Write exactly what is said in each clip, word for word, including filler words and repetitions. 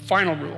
final rule.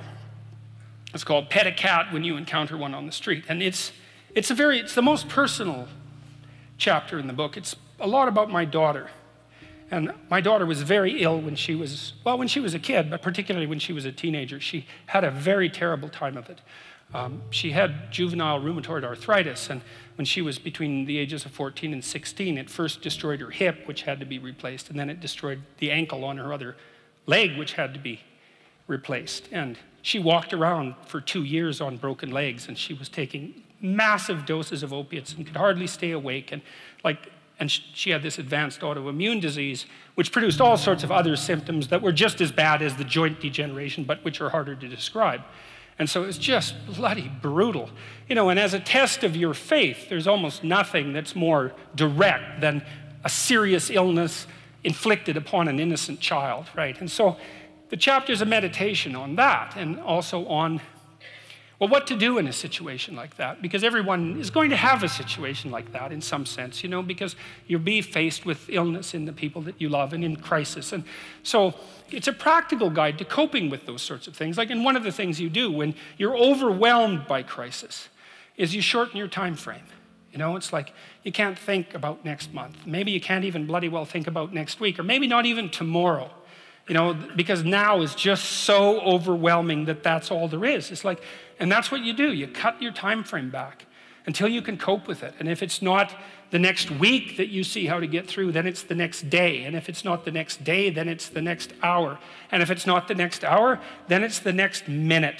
It's called Pet a Cat When You Encounter One on the Street. And it's, it's, a very, it's the most personal chapter in the book. It's a lot about my daughter. And my daughter was very ill when she was, well, when she was a kid, but particularly when she was a teenager. She had a very terrible time of it. Um, she had juvenile rheumatoid arthritis, and when she was between the ages of fourteen and sixteen, it first destroyed her hip, which had to be replaced, and then it destroyed the ankle on her other leg, which had to be replaced. And she walked around for two years on broken legs, and she was taking massive doses of opiates and could hardly stay awake. And like, and she had this advanced autoimmune disease, which produced all sorts of other symptoms that were just as bad as the joint degeneration, but which are harder to describe. And so it's just bloody brutal. You know, and as a test of your faith, there's almost nothing that's more direct than a serious illness inflicted upon an innocent child, right? And so the chapter's a meditation on that, and also on, well, what to do in a situation like that, because everyone is going to have a situation like that in some sense, you know, because you'll be faced with illness in the people that you love and in crisis. And so it's a practical guide to coping with those sorts of things. Like, and one of the things you do when you're overwhelmed by crisis is you shorten your time frame. You know, it's like you can't think about next month. Maybe you can't even bloody well think about next week, or maybe not even tomorrow. You know, because now is just so overwhelming that that's all there is. It's like, and that's what you do. You cut your time frame back until you can cope with it. And if it's not the next week that you see how to get through, then it's the next day. And if it's not the next day, then it's the next hour. And if it's not the next hour, then it's the next minute.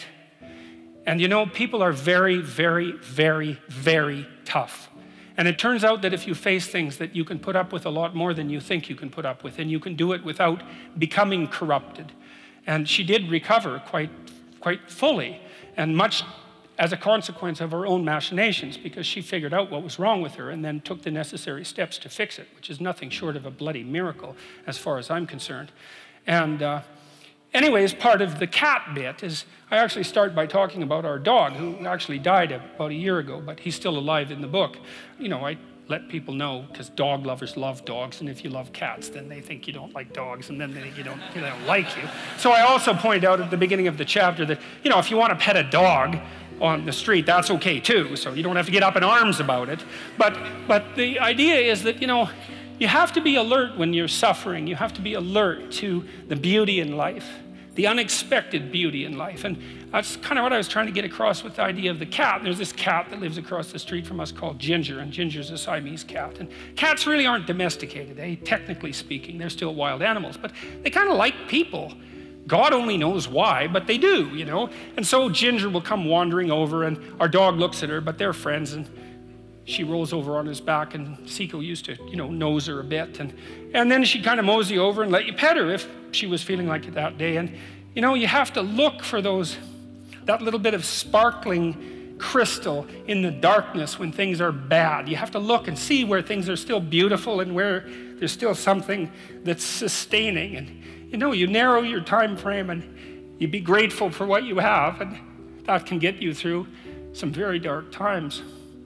And you know, people are very, very, very, very tough. And it turns out that if you face things that you can put up with a lot more than you think you can put up with, and you can do it without becoming corrupted. And she did recover quite, quite fully, and much as a consequence of her own machinations, because she figured out what was wrong with her and then took the necessary steps to fix it, which is nothing short of a bloody miracle as far as I'm concerned. And uh, anyways, part of the cat bit is I actually start by talking about our dog, who actually died about a year ago, but he's still alive in the book. You know, I let people know, because dog lovers love dogs, and if you love cats, then they think you don't like dogs, and then they think you don't, they don't like you. So I also point out at the beginning of the chapter that, you know, if you want to pet a dog on the street, that's okay too, so you don't have to get up in arms about it. But, but the idea is that, you know, you have to be alert when you're suffering. You have to be alert to the beauty in life, the unexpected beauty in life. And that's kind of what I was trying to get across with the idea of the cat. There's this cat that lives across the street from us called Ginger, and Ginger's a Siamese cat. And cats really aren't domesticated, eh? Technically speaking. They're still wild animals, but they kind of like people. God only knows why, but they do, you know? And so Ginger will come wandering over, and our dog looks at her, but they're friends, and she rolls over on his back, and Seiko used to, you know, nose her a bit. And, and then she'd kind of mosey over and let you pet her if she was feeling like it that day. And, you know, you have to look for those, that little bit of sparkling crystal in the darkness when things are bad. You have to look and see where things are still beautiful and where there's still something that's sustaining. And, you know, you narrow your time frame and you be grateful for what you have, and that can get you through some very dark times.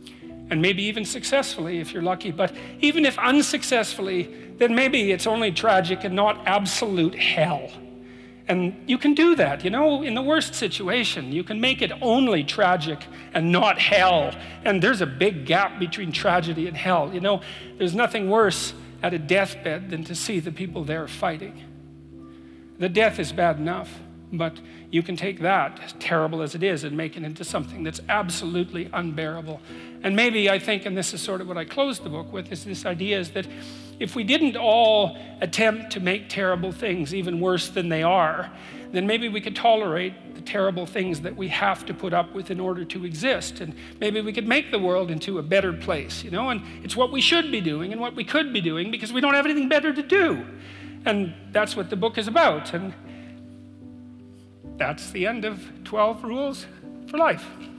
And maybe even successfully if you're lucky. But even if unsuccessfully, then maybe it's only tragic and not absolute hell. And you can do that, you know, in the worst situation. You can make it only tragic and not hell. And there's a big gap between tragedy and hell. You know, there's nothing worse at a deathbed than to see the people there fighting. The death is bad enough, but you can take that, as terrible as it is, and make it into something that's absolutely unbearable. And maybe I think, and this is sort of what I closed the book with, is this idea is that if we didn't all attempt to make terrible things even worse than they are, then maybe we could tolerate the terrible things that we have to put up with in order to exist. And maybe we could make the world into a better place, you know? And it's what we should be doing and what we could be doing, because we don't have anything better to do. And that's what the book is about. And that's the end of twelve Rules for Life.